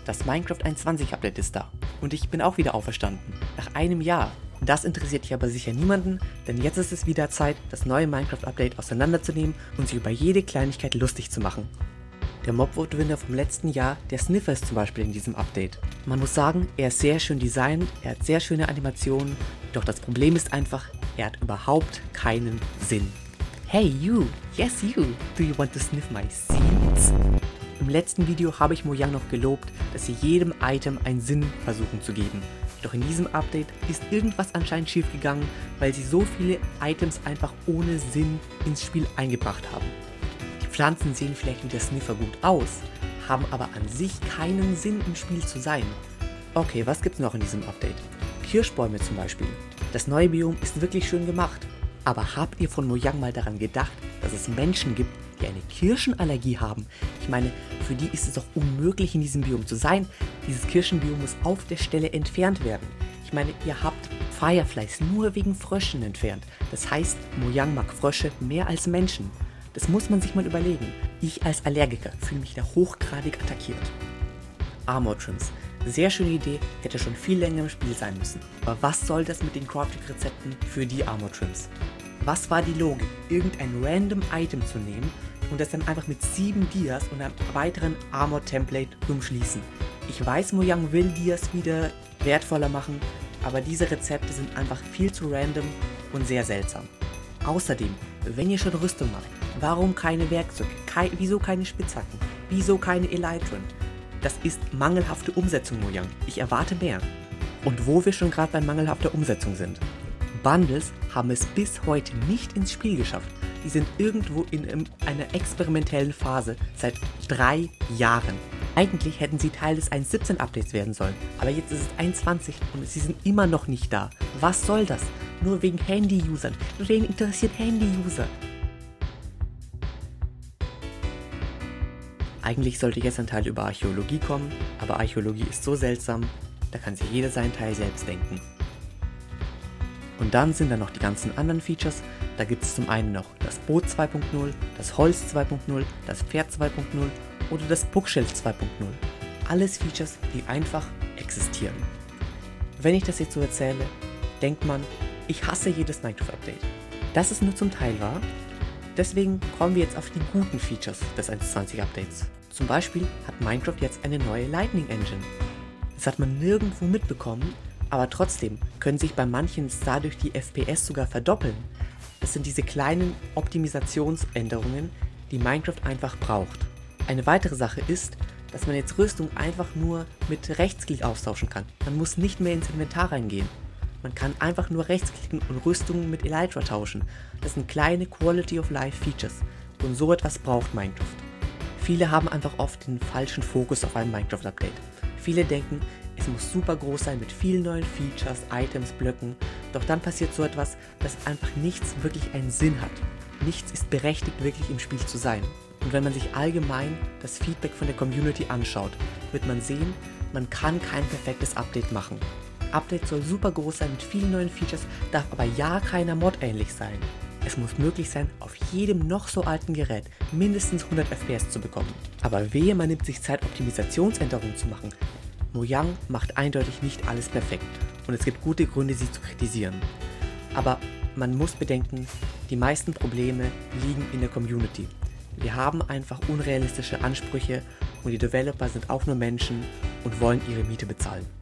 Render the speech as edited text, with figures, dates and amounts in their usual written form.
Das Minecraft 1.20 Update ist da und ich bin auch wieder auferstanden. Nach einem Jahr. Das interessiert dich aber sicher niemanden, denn jetzt ist es wieder Zeit, das neue Minecraft Update auseinanderzunehmen und sich über jede Kleinigkeit lustig zu machen. Der Mobvote-Winner vom letzten Jahr, der Sniffer, ist zum Beispiel in diesem Update. Man muss sagen, er ist sehr schön designt, er hat sehr schöne Animationen, doch das Problem ist einfach, er hat überhaupt keinen Sinn. Hey you, yes you, do you want to sniff my seeds? Im letzten Video habe ich Mojang noch gelobt, dass sie jedem Item einen Sinn versuchen zu geben. Doch in diesem Update ist irgendwas anscheinend schief gegangen, weil sie so viele Items einfach ohne Sinn ins Spiel eingebracht haben. Die Pflanzen sehen vielleicht wie der Sniffer gut aus, haben aber an sich keinen Sinn im Spiel zu sein. Okay, was gibt's noch in diesem Update? Kirschbäume zum Beispiel. Das neue Biom ist wirklich schön gemacht. Aber habt ihr von Mojang mal daran gedacht, dass es Menschen gibt, die eine Kirschenallergie haben? Ich meine, für die ist es doch unmöglich in diesem Biom zu sein. Dieses Kirschenbiom muss auf der Stelle entfernt werden. Ich meine, ihr habt Fireflies nur wegen Fröschen entfernt. Das heißt, Mojang mag Frösche mehr als Menschen. Das muss man sich mal überlegen. Ich als Allergiker fühle mich da hochgradig attackiert. Armor Trims. Sehr schöne Idee, hätte schon viel länger im Spiel sein müssen. Aber was soll das mit den Crafting-Rezepten für die Armor Trims? Was war die Logik, irgendein random Item zu nehmen und das dann einfach mit 7 Dias und einem weiteren Armor-Template umschließen? Ich weiß, Mojang will Dias wieder wertvoller machen, aber diese Rezepte sind einfach viel zu random und sehr seltsam. Außerdem, wenn ihr schon Rüstung macht, warum keine Werkzeuge? Wieso keine Spitzhacken? Wieso keine Elytron? Das ist mangelhafte Umsetzung, Mojang. Ich erwarte mehr. Und wo wir schon gerade bei mangelhafter Umsetzung sind. Bundles haben es bis heute nicht ins Spiel geschafft. Die sind irgendwo in einer experimentellen Phase seit 3 Jahren. Eigentlich hätten sie Teil des 1.17 Updates werden sollen, aber jetzt ist es 1.20 und sie sind immer noch nicht da. Was soll das? Nur wegen Handy-Usern. Wen interessiert Handy-User? Eigentlich sollte jetzt ein Teil über Archäologie kommen, aber Archäologie ist so seltsam, da kann sich jeder seinen Teil selbst denken. Und dann sind da noch die ganzen anderen Features, da gibt es zum einen noch das Boot 2.0, das Holz 2.0, das Pferd 2.0 oder das Bookshelf 2.0. Alles Features, die einfach existieren. Wenn ich das jetzt so erzähle, denkt man, ich hasse jedes Minecraft-Update. Das ist nur zum Teil wahr, deswegen kommen wir jetzt auf die guten Features des 1.20 Updates. Zum Beispiel hat Minecraft jetzt eine neue Lightning Engine. Das hat man nirgendwo mitbekommen, aber trotzdem können sich bei manchen dadurch die FPS sogar verdoppeln. Das sind diese kleinen Optimisationsänderungen, die Minecraft einfach braucht. Eine weitere Sache ist, dass man jetzt Rüstung einfach nur mit Rechtsklick austauschen kann. Man muss nicht mehr ins Inventar reingehen. Man kann einfach nur rechtsklicken und Rüstungen mit Elytra tauschen. Das sind kleine Quality of Life Features und so etwas braucht Minecraft. Viele haben einfach oft den falschen Fokus auf einem Minecraft-Update. Viele denken, es muss super groß sein mit vielen neuen Features, Items, Blöcken, doch dann passiert so etwas, dass einfach nichts wirklich einen Sinn hat. Nichts ist berechtigt, wirklich im Spiel zu sein. Und wenn man sich allgemein das Feedback von der Community anschaut, wird man sehen, man kann kein perfektes Update machen. Update soll super groß sein mit vielen neuen Features, darf aber ja keiner Mod ähnlich sein. Es muss möglich sein, auf jedem noch so alten Gerät mindestens 100 FPS zu bekommen. Aber wehe, man nimmt sich Zeit, Optimisationsänderungen zu machen. Mojang macht eindeutig nicht alles perfekt und es gibt gute Gründe, sie zu kritisieren. Aber man muss bedenken, die meisten Probleme liegen in der Community. Wir haben einfach unrealistische Ansprüche und die Developer sind auch nur Menschen und wollen ihre Miete bezahlen.